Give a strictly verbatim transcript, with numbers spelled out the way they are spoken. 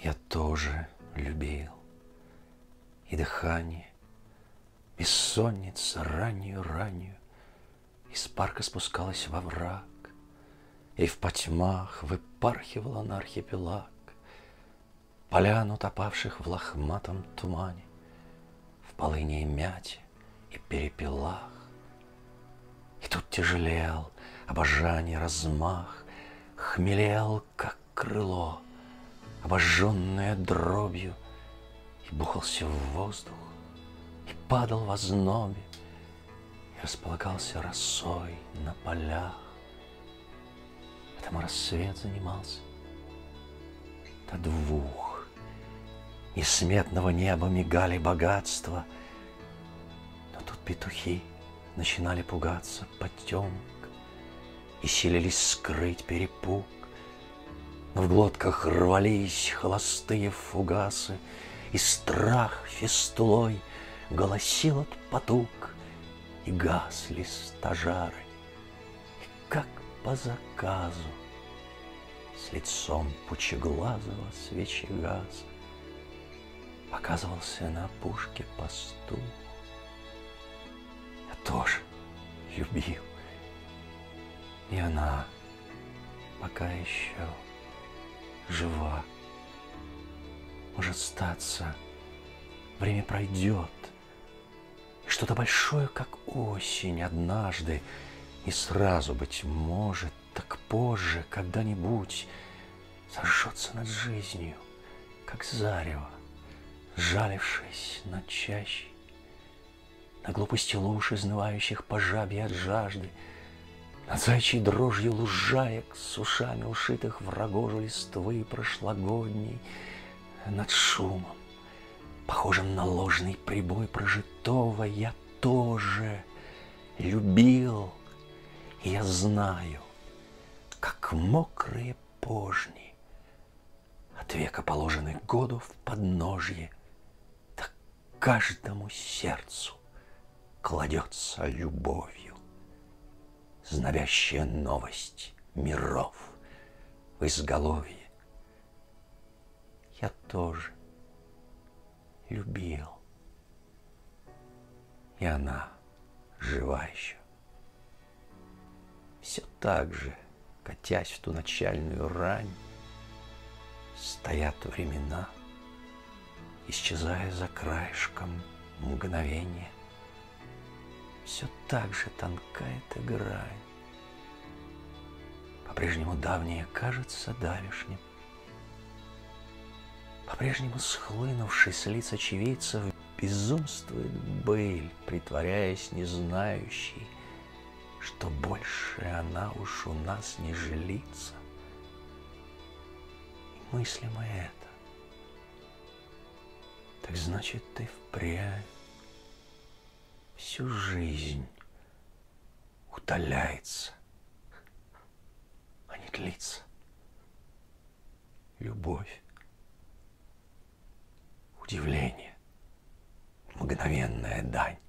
Я тоже любил, и дыхание, бессонница раннюю-раннюю из парка спускалась во враг, и в потьмах выпархивала на архипелаг, полян, утопавших в лохматом тумане, в полыни и мяте и перепелах. И тут тяжелел обожание размах, хмелел, как крыло, обожженное дробью, и бухался в воздух, и падал в ознобе, и располагался росой на полях. Этому рассвет занимался до двух. Несметного неба мигали богатства, но тут петухи начинали пугаться потемок и силились скрыть перепуг. Но в глотках рвались холостые фугасы, и страх фистулой голосил от потуг, и гасли стажары, и как по заказу с лицом пучеглазого свечегаза показывался на опушке пастух. Я тоже любил, и она пока еще жива. Может статься, время пройдет, и что-то большое, как осень, однажды, и сразу, быть может, так позже, когда-нибудь сожжется над жизнью, как зарево, сжалившись над чащей, на глупости луж, изнывающих по жабе от жажды, над зайчьей дрожью лужаек, с ушами ушитых в рогожу листвы прошлогодней, над шумом, похожим на ложный прибой прожитого, я тоже любил, и я знаю, как мокрые пожни от века положены году в подножье, так каждому сердцу кладется любовью знобящая новость миров в изголовье. Я тоже любил, и она жива еще. Все так же, катясь в ту начальную рань, стоят времена, исчезая за краешком мгновения. Все так же тонка эта грань, по-прежнему давняя кажется давешним, по-прежнему схлынувший с лиц очевидцев безумствует быль, притворяясь незнающей, что больше она уж у нас не жилится. И мыслимо это. Так значит, ты впрямь всю жизнь удаляется, а не длится. Любовь, удивление, мгновенная дань.